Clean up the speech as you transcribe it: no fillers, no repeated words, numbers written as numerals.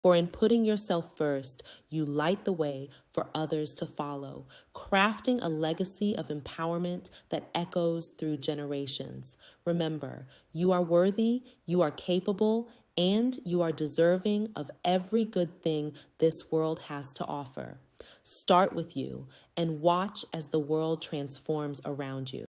For in putting yourself first, you light the way for others to follow, crafting a legacy of empowerment that echoes through generations. Remember, you are worthy, you are capable, and you are deserving of every good thing this world has to offer. Start with you and watch as the world transforms around you.